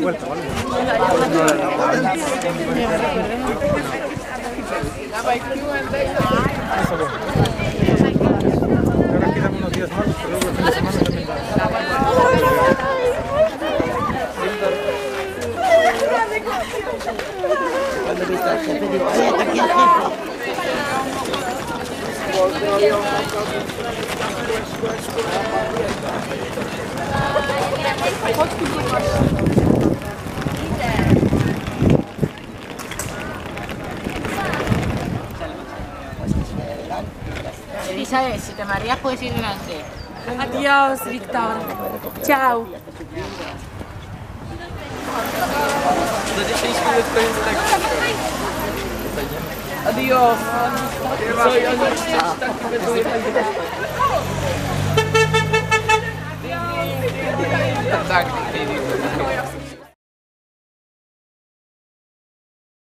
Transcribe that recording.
vuelta, ¿vale? Ahora quedan unos días más, pero luego el fin de semana también va. Elizabeth, si te mareas puedes ir delante. Adiós, Víctor. Chao. Adiós. Soy Adiós.